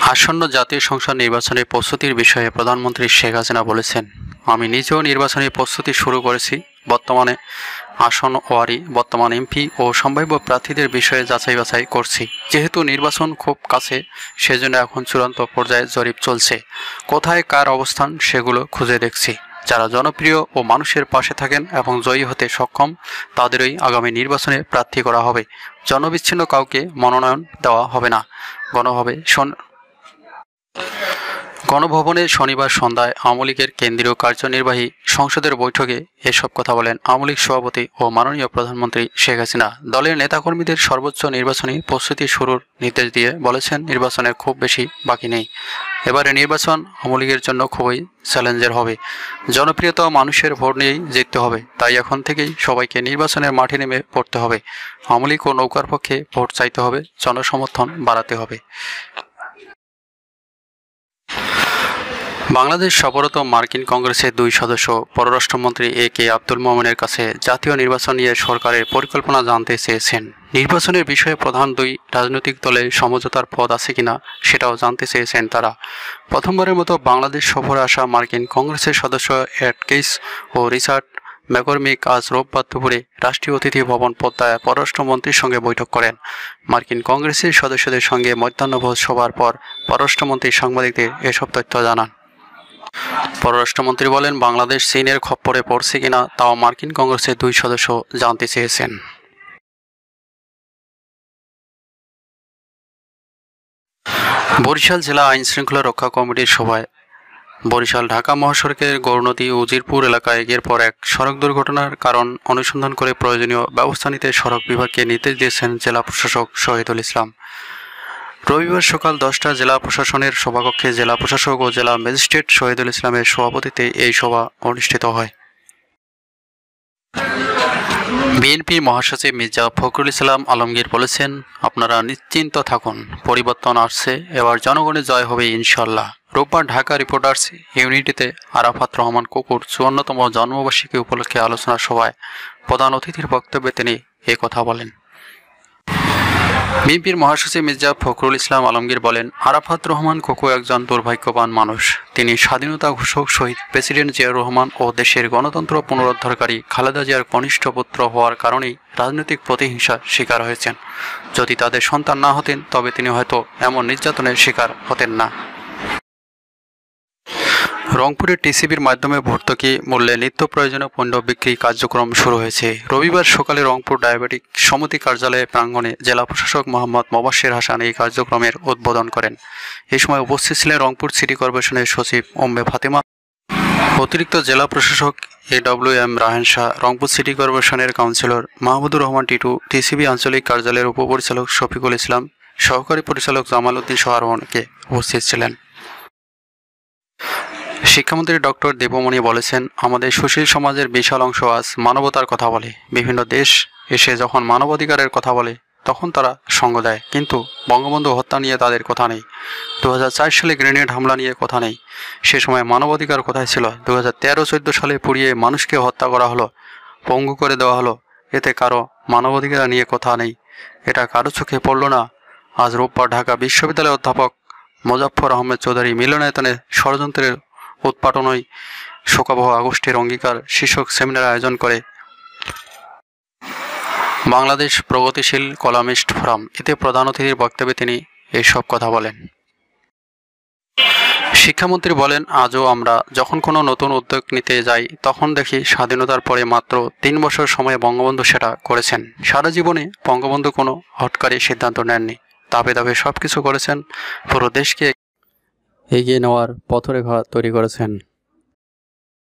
আসন্ন জাতীয় সংসদ নির্বাচনের প্রস্তুতির বিষয়ে প্রধানমন্ত্রী শেখ হাসিনা বলেছেন, আমি নিজেও নির্বাচনী প্রস্তুতি শুরু করেছি। বর্তমানে আসন ওয়ারি বর্তমান এমপি ও সম্ভাব্য প্রার্থীদের বিষয়ে যাচাই বাছাই করছি। যেহেতু নির্বাচন খুব কাছে, সেজন্য এখন চূড়ান্ত পর্যায়ে জরিপ চলছে। কোথায় কার অবস্থান সেগুলো খুঁজে দেখছি। যারা জনপ্রিয় ও মানুষের পাশে থাকেন এবং জয়ী হতে সক্ষম, তাদেরই আগামী নির্বাচনে প্রার্থী করা হবে। জনবিচ্ছিন্ন কাউকে মনোনয়ন দেওয়া হবে না। গণভবনে শনিবার সন্ধ্যায় আওয়ামী লীগের কেন্দ্রীয় কার্যনির্বাহী সংসদের বৈঠকে এসব কথা বলেন আওয়ামী লীগ সভাপতি ও মাননীয় প্রধানমন্ত্রী শেখ হাসিনা। দলের নেতাকর্মীদের সর্বোচ্চ নির্বাচনী প্রস্তুতি শুরুর নির্দেশ দিয়ে বলেছেন, নির্বাচনের খুব বেশি বাকি নেই। এবারে নির্বাচন আওয়ামী লীগের জন্য খুবই চ্যালেঞ্জের হবে। জনপ্রিয়তা মানুষের ভোট নিয়েই জিততে হবে। তাই এখন থেকেই সবাইকে নির্বাচনের মাঠে নেমে পড়তে হবে। আওয়ামী লীগ ও নৌকার পক্ষে ভোট চাইতে হবে, জনসমর্থন বাড়াতে হবে। বাংলাদেশ সফররত মার্কিন কংগ্রেসের 2 সদস্য পররাষ্ট্রমন্ত্রী এ.কে আব্দুল মোমেনের কাছে জাতীয় নির্বাচন নিয়ে সরকারের পরিকল্পনা জানতে চেয়েছেন। নির্বাচনের বিষয়ে প্রধান 2 রাজনৈতিক দলে সমঝোতার পথ আছে কিনা সেটাও জানতে চেয়েছেন তারা। প্রথমবারের মতো বাংলাদেশ সফরে আসা মার্কিন কংগ্রেসের সদস্য এড কেইস ও রিচার্ড ম্যাককর্মিক আজ রোববার দুপুরে রাষ্ট্রীয় অতিথি ভবন পদ্মায় পররাষ্ট্রমন্ত্রীর সঙ্গে বৈঠক করেন। মার্কিন কংগ্রেসের সদস্যদের সঙ্গে মধ্যাহ্নভোজ সভার পর পররাষ্ট্রমন্ত্রী সাংবাদিকদের এসব তথ্য জানান। পররাষ্ট্রমন্ত্রী বলেন, বাংলাদেশ চীনের খপ্পরে পড়ছে কিনা তাও মার্কিন কংগ্রেসের 2 সদস্য জানতে চেয়েছেন। বরিশাল জেলা আইন শৃঙ্খলা রক্ষা কমিটির সভায় বরিশাল ঢাকা মহাসড়কের গৌরনদী উজিরপুর এলাকায় একের পর এক সড়ক দুর্ঘটনার কারণ অনুসন্ধান করে প্রয়োজনীয় ব্যবস্থা নিতে সড়ক বিভাগকে নির্দেশ দিয়েছেন জেলা প্রশাসক শহীদুল ইসলাম। রবিবার সকাল 10টা জেলা প্রশাসনের সভাকক্ষে জেলা প্রশাসক ও জেলা ম্যাজিস্ট্রেট শহীদুল ইসলামের সভাপতিত্বে এই সভা অনুষ্ঠিত হয়। বিএনপি মহাসচিব মির্জা ফখরুল ইসলাম আলমগীর বলেছেন, আপনারা নিশ্চিন্ত থাকুন, পরিবর্তন আসছে, এবার জনগণের জয় হবে ইনশাল্লাহ। রোববার ঢাকা রিপোর্টার্স ইউনিটিতে আরাফাত রহমান কুকুর 54তম জন্মবার্ষিকী উপলক্ষে আলোচনা সভায় প্রধান অতিথির বক্তব্যে তিনি কথা বলেন। বিএনপির মহাসচিব মির্জা ফখরুল ইসলাম আলমগীর বলেন, আরাফাত রহমান কোকো একজন দুর্ভাগ্যবান মানুষ। তিনি স্বাধীনতা ঘোষক শহীদ প্রেসিডেন্ট জিয়াউর রহমান ও দেশের গণতন্ত্র পুনরুদ্ধারকারী খালেদা জিয়ার কনিষ্ঠ পুত্র হওয়ার কারণেই রাজনৈতিক প্রতিহিংসার শিকার হয়েছেন। যদি তাদের সন্তান না হতেন তবে তিনি হয়তো এমন নির্যাতনের শিকার হতেন না। রংপুরে টিসিবির মাধ্যমে ভর্তুকি মূল্যে নিত্য প্রয়োজনীয় পণ্য বিক্রি কার্যক্রম শুরু হয়েছে। রবিবার সকালে রংপুর ডায়াবেটিক সমিতি কার্যালয়ের প্রাঙ্গণে জেলা প্রশাসক মোহাম্মদ মোবাশ্বের হাসান এই কার্যক্রমের উদ্বোধন করেন। এই সময় উপস্থিত ছিলেন রংপুর সিটি কর্পোরেশনের সচিব উম্মে ফাতেমা, অতিরিক্ত জেলা প্রশাসক AWM রাহেন শাহ, রংপুর সিটি কর্পোরেশনের কাউন্সিলর মাহমুদুর রহমান টিটু, টিসিবি আঞ্চলিক কার্যালয়ের উপপরিচালক শফিকুল ইসলাম, সহকারী পরিচালক জামাল উদ্দিন সহ আরও অনেকে উপস্থিত ছিলেন। শিক্ষামন্ত্রী ডক্টর দেবমণি বলেছেন, আমাদের সুশীল সমাজের বিশাল অংশ আজ মানবতার কথা বলে। বিভিন্ন দেশ এসে যখন মানবাধিকারের কথা বলে তখন তারা সঙ্গ দেয়, কিন্তু বঙ্গবন্ধু হত্যা নিয়ে তাদের কথা নেই। 2004 সালে গ্রেনেড হামলা নিয়ে কথা নেই। সে সময় মানবাধিকার কোথায় ছিল? 2013-14 সালে পুড়িয়ে মানুষকে হত্যা করা হলো, পঙ্গু করে দেওয়া হলো, এতে কারো মানবাধিকার নিয়ে কথা নেই। এটা কারো চোখে পড়ল না। আজ রোববার ঢাকা বিশ্ববিদ্যালয়ের অধ্যাপক মোজাফফর আহমেদ চৌধুরী মিলনায়তনে ষড়যন্ত্রের উৎপাটনই শোকাবহ আগস্টের অঙ্গীকার শীর্ষক সেমিনার আয়োজন করে বাংলাদেশ প্রগতিশীল কলামিস্ট ফোরাম। এতে প্রধান অতিথির বক্তব্যে তিনি এইসব কথা বলেন। শিক্ষামন্ত্রী বলেন, আজও আমরা যখন কোনো নতুন উদ্যোগ নিতে যাই তখন দেখি স্বাধীনতার পরে মাত্র 3 বছর সময়ে বঙ্গবন্ধু সেটা করেছেন। সারা জীবনে বঙ্গবন্ধু কোনো হঠকারী সিদ্ধান্ত নেননি, ধাপে ধাপে সব কিছু করেছেন, পুরো দেশকে এগিয়ে নেওয়ার পথরেখা তৈরি করেছেন।